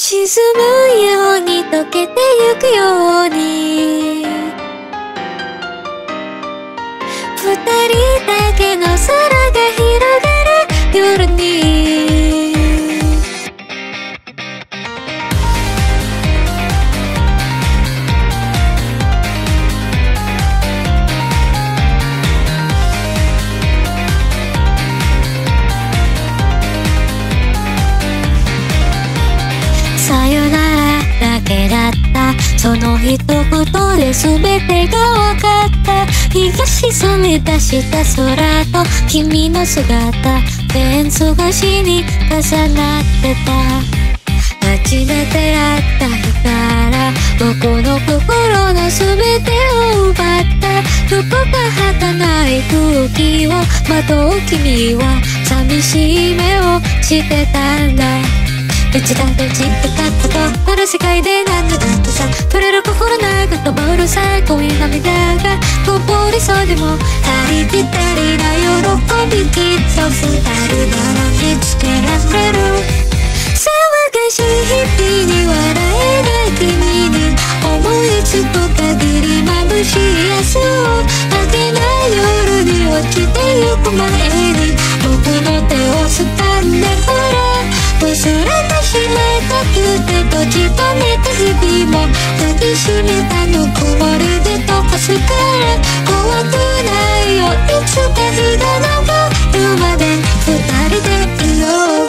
沈むように溶けてゆくように二人だけの空が広がる夜にさよならだけだったその一言で全てが分かった日が沈み出した空と君の姿レンズ越しに重なってた初めて会った日から僕の心の全てを奪ったどこか儚い空気をまとう君は寂しい目をしてたんだ打ち立て散ってたことある世界で何だってさ触れる心なく登る最高に涙がこぼれそうでもありきたりな喜びきっと二人なら見つけられる騒がしい日々に笑えない君に思いつく限り眩しい明日を明けない夜に落ちてゆく前に僕の手を掴んでほら忘れてしまいたくて閉じ込めた日々も抱きしめたぬくもりで溶かすから怖くないよいつか日が昇るまで二人でいよう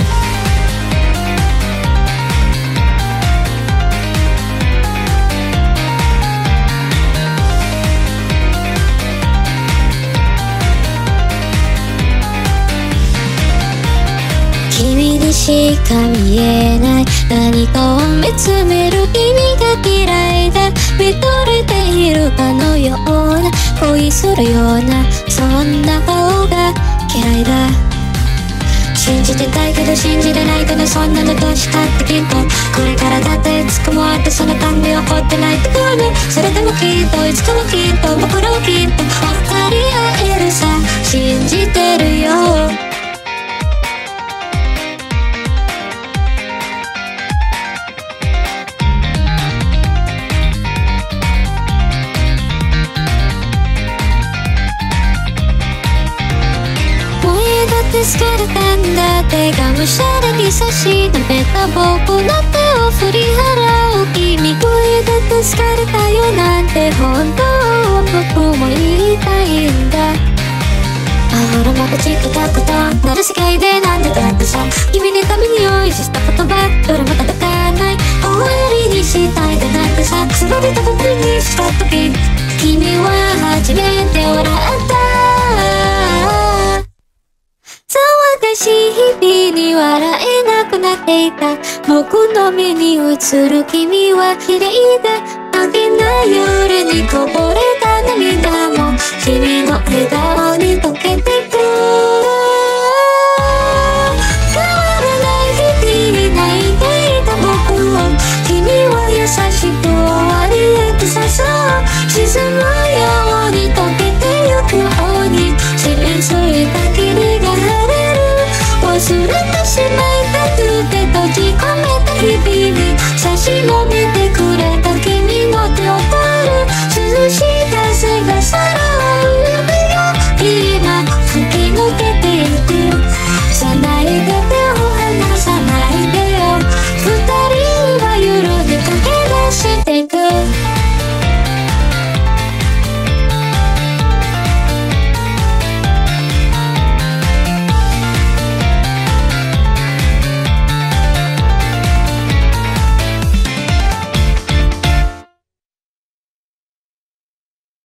君にしか見えない何かを見つめる君が嫌いだ見とれているかのような恋するようなそんな顔が嫌いだ信じてたいけど信じれないけどそんなのどうしたってきっとこれからだっていつかもあってそのため起こってないってくるそれでもきっといつかもきっと僕らはきっと分かり合えるさ信じてるよ疲れたんだってがむしゃらに差し伸べた僕の手を振り払う君声だって疲れたよなんて本当は僕も言いたいんだほらまたチクタクタなる世界でなんでだってさ君のために用意した言葉どれも叩かない終わりにしたいでなんてさくすぶりたぶりにした時君は初めて笑った騒がしい日々に笑えなくなっていた僕の目に映る君は綺麗だ明けない夜にこぼれた涙も君の笑顔に溶けて